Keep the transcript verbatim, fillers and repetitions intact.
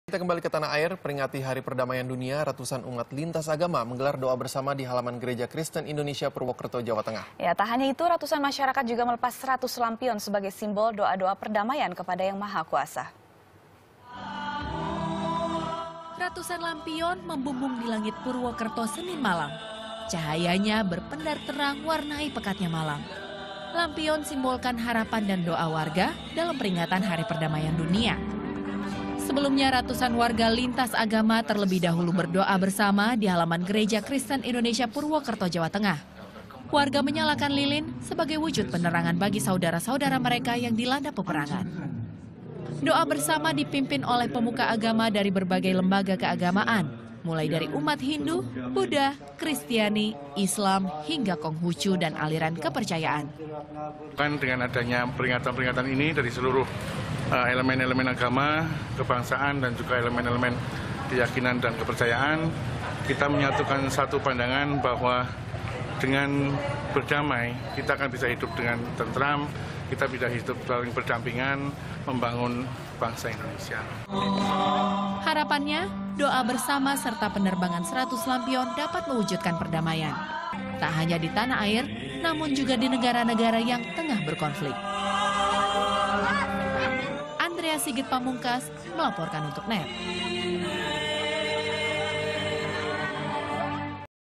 Kita kembali ke tanah air, peringati Hari Perdamaian Dunia, ratusan umat lintas agama menggelar doa bersama di halaman Gereja Kristen Indonesia Purwokerto, Jawa Tengah. Ya, tak hanya itu, ratusan masyarakat juga melepas seratus lampion sebagai simbol doa-doa perdamaian kepada Yang Maha Kuasa. Ratusan lampion membumbung di langit Purwokerto Senin malam. Cahayanya berpendar terang warnai pekatnya malam. Lampion simbolkan harapan dan doa warga dalam peringatan Hari Perdamaian Dunia. Sebelumnya ratusan warga lintas agama terlebih dahulu berdoa bersama di halaman Gereja Kristen Indonesia Purwokerto, Jawa Tengah. Warga menyalakan lilin sebagai wujud penerangan bagi saudara-saudara mereka yang dilanda peperangan. Doa bersama dipimpin oleh pemuka agama dari berbagai lembaga keagamaan, mulai dari umat Hindu, Buddha, Kristiani, Islam, hingga Konghucu dan aliran kepercayaan. Kan dengan adanya peringatan-peringatan ini dari seluruh elemen-elemen uh, agama, kebangsaan, dan juga elemen-elemen keyakinan dan kepercayaan, kita menyatukan satu pandangan bahwa dengan berdamai, kita akan bisa hidup dengan tentram, kita bisa hidup saling berdampingan, membangun bangsa Indonesia. Harapannya, doa bersama serta penerbangan seratus lampion dapat mewujudkan perdamaian. Tak hanya di tanah air, namun juga di negara-negara yang tengah berkonflik. Andrea Sigit Pamungkas melaporkan untuk N E T.